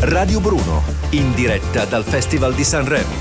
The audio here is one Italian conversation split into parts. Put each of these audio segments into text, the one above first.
Radio Bruno, in diretta dal Festival di Sanremo.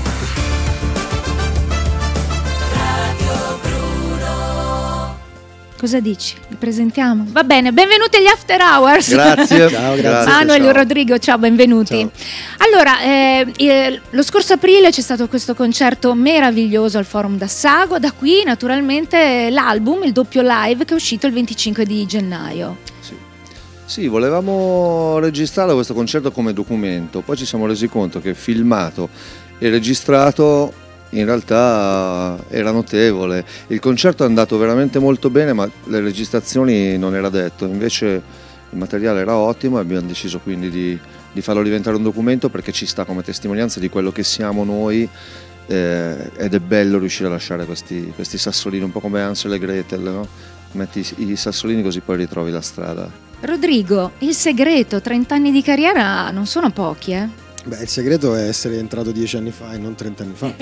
Radio Bruno. Cosa dici? Li presentiamo? Va bene, benvenuti agli After Hours. Grazie. Ciao, grazie. Manuel, ciao. Rodrigo, ciao, benvenuti. Ciao. Allora, lo scorso aprile c'è stato questo concerto meraviglioso al Forum d'Assago, da qui naturalmente l'album, il doppio live che è uscito il 25 di gennaio. Sì, volevamo registrare questo concerto come documento, poi ci siamo resi conto che filmato e registrato in realtà era notevole. Il concerto è andato veramente molto bene, ma le registrazioni non era detto, invece il materiale era ottimo e abbiamo deciso quindi di farlo diventare un documento, perché ci sta come testimonianza di quello che siamo noi, ed è bello riuscire a lasciare questi sassolini, un po' come Hansel e Gretel, no? Metti i sassolini così poi ritrovi la strada. Rodrigo, il segreto, 30 anni di carriera non sono pochi, eh? Beh, il segreto è essere entrato 10 anni fa e non 30 anni fa.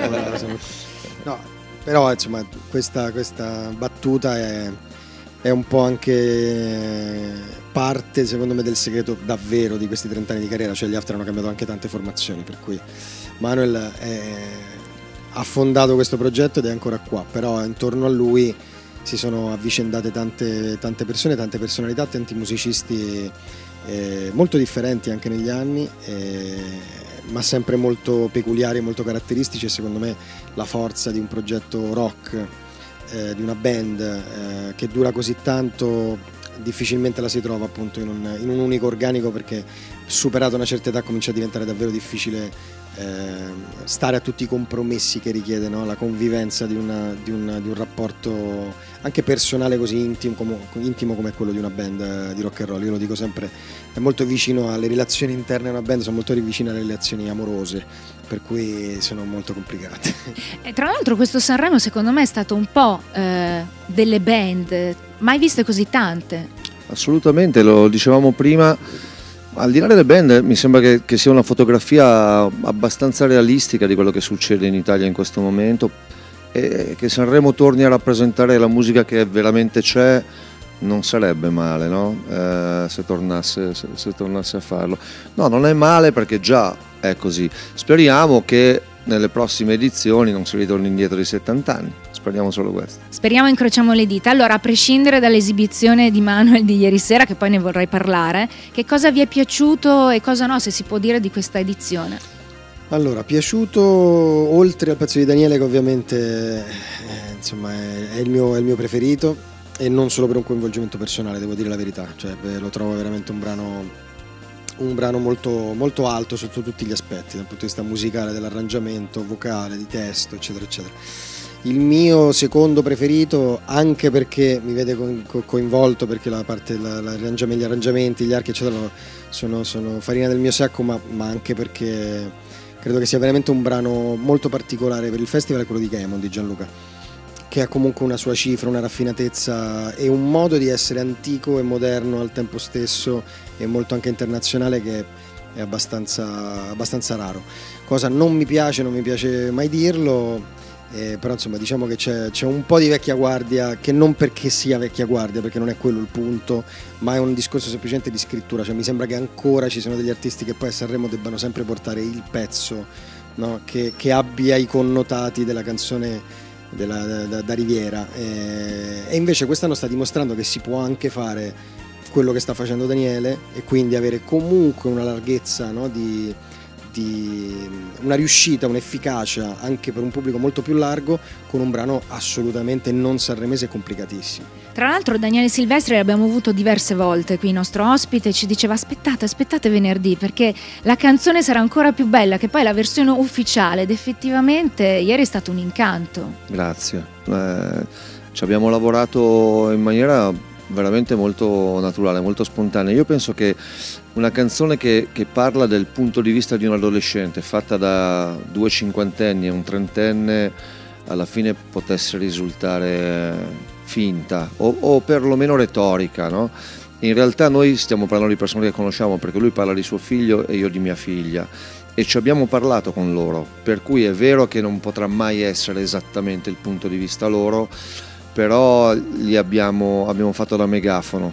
No, però insomma questa battuta è un po' anche parte, secondo me, del segreto davvero di questi 30 anni di carriera. Cioè gli After hanno cambiato anche tante formazioni, per cui Manuel ha fondato questo progetto ed è ancora qua, però intorno a lui si sono avvicendate tante persone, tante personalità, tanti musicisti molto differenti anche negli anni, ma sempre molto peculiari e molto caratteristici, e secondo me la forza di un progetto rock, di una band che dura così tanto, difficilmente la si trova appunto in un unico organico, perché superata una certa età comincia a diventare davvero difficile stare a tutti i compromessi che richiede, no? La convivenza di un rapporto anche personale così intimo come quello di una band di rock and roll. Io lo dico sempre, è molto vicino alle relazioni interne a una band, sono molto vicine alle relazioni amorose, per cui sono molto complicate. E tra l'altro questo Sanremo secondo me è stato un po' delle band mai viste così tante. Assolutamente, lo dicevamo prima. Al di là delle band, mi sembra che sia una fotografia abbastanza realistica di quello che succede in Italia in questo momento, e che Sanremo torni a rappresentare la musica che veramente c'è non sarebbe male, no? Se tornasse a farlo. No, non è male, perché già è così. Speriamo che nelle prossime edizioni non si ritorni indietro di 70 anni. Speriamo solo questo. Speriamo, incrociamo le dita. Allora, a prescindere dall'esibizione di Manuel di ieri sera, che poi ne vorrei parlare, che cosa vi è piaciuto e cosa no, se si può dire, di questa edizione? Allora, piaciuto, oltre al pezzo di Daniele, che ovviamente insomma è il mio preferito, e non solo per un coinvolgimento personale, devo dire la verità, cioè lo trovo veramente un brano molto, molto alto sotto tutti gli aspetti, dal punto di vista musicale, dell'arrangiamento, vocale, di testo, eccetera eccetera. Il mio secondo preferito, anche perché mi vede coinvolto, perché gli arrangiamenti, gli archi eccetera sono farina del mio sacco, ma anche perché credo che sia veramente un brano molto particolare per il festival, è quello di Gaemon di Gianluca, che ha comunque una sua cifra, una raffinatezza e un modo di essere antico e moderno al tempo stesso, e molto anche internazionale, che è abbastanza raro. Cosa non mi piace mai dirlo, però insomma diciamo che c'è un po' di vecchia guardia, che non perché sia vecchia guardia, perché non è quello il punto, ma è un discorso semplicemente di scrittura. Cioè mi sembra che ancora ci sono degli artisti che poi a Sanremo debbano sempre portare il pezzo, no? che abbia i connotati della canzone da Riviera, e invece quest'anno sta dimostrando che si può anche fare quello che sta facendo Daniele, e quindi avere comunque una larghezza, no? di una riuscita, un'efficacia anche per un pubblico molto più largo, con un brano assolutamente non sanremese e complicatissimo. Tra l'altro Daniele Silvestri l'abbiamo avuto diverse volte qui, nostro ospite, ci diceva aspettate venerdì, perché la canzone sarà ancora più bella, che poi è la versione ufficiale, ed effettivamente ieri è stato un incanto. Grazie. Ci abbiamo lavorato in maniera veramente molto naturale, molto spontanea. Io penso che una canzone che parla del punto di vista di un adolescente, fatta da 2 cinquantenni e un trentenne, alla fine potesse risultare finta o perlomeno retorica, no? In realtà noi stiamo parlando di persone che conosciamo, perché lui parla di suo figlio e io di mia figlia, e ci abbiamo parlato con loro, per cui è vero che non potrà mai essere esattamente il punto di vista loro, però abbiamo fatto da megafono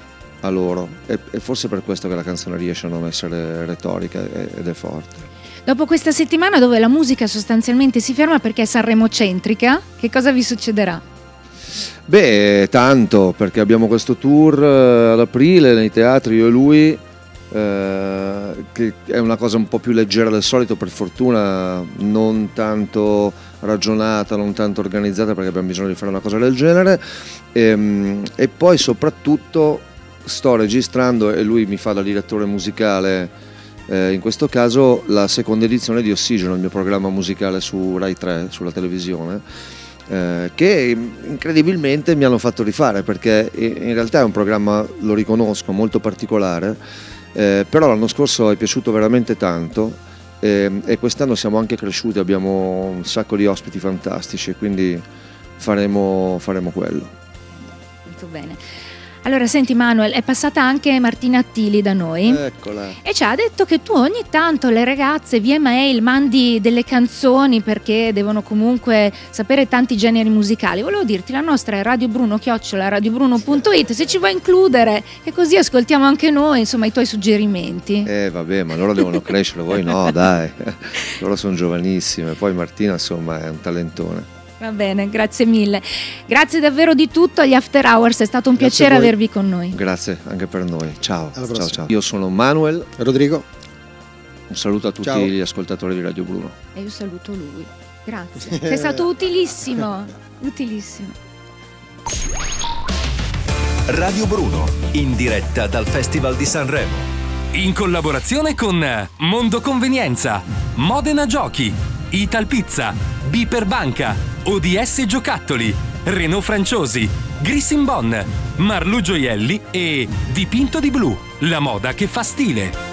a loro, e forse per questo che la canzone riesce a non essere retorica ed è forte. Dopo questa settimana dove la musica sostanzialmente si ferma perché è Sanremo-centrica, che cosa vi succederà? Beh, tanto, perché abbiamo questo tour ad aprile nei teatri, io e lui, che è una cosa un po' più leggera del solito, per fortuna, non tanto ragionata, non tanto organizzata, perché abbiamo bisogno di fare una cosa del genere, e poi soprattutto sto registrando, e lui mi fa da direttore musicale, in questo caso la seconda edizione di Ossigeno, il mio programma musicale su Rai 3, sulla televisione, che incredibilmente mi hanno fatto rifare, perché in realtà è un programma, lo riconosco, molto particolare, però l'anno scorso è piaciuto veramente tanto, e quest'anno siamo anche cresciuti, abbiamo un sacco di ospiti fantastici, quindi faremo quello. Molto bene. Allora, senti Manuel, è passata anche Martina Attili da noi. Eccola. E ci ha detto che tu ogni tanto alle ragazze via mail mandi delle canzoni perché devono comunque sapere tanti generi musicali. Volevo dirti, la nostra è radiobruno@radiobruno.it, se ci vuoi includere, che così ascoltiamo anche noi, insomma, i tuoi suggerimenti. Vabbè, ma loro devono crescere, voi no, dai. Loro sono giovanissime, poi Martina insomma è un talentone. Va bene, grazie mille. Grazie davvero di tutto agli After Hours, è stato un piacere avervi con noi. Grazie anche per noi. Ciao. Alla Ciao, prossima. ciao. Io sono Manuel. Rodrigo. Un saluto a tutti Ciao. gli ascoltatori di Radio Bruno. E io saluto lui. Grazie. Sei stato utilissimo. Utilissimo. Radio Bruno, in diretta dal Festival di Sanremo. In collaborazione con Mondo Convenienza, Modena Giochi, Ital Pizza, Biper Banca, ODS Giocattoli, Renault Franciosi, Grissin Bon, Marlu Gioielli e Dipinto di Blu, la moda che fa stile.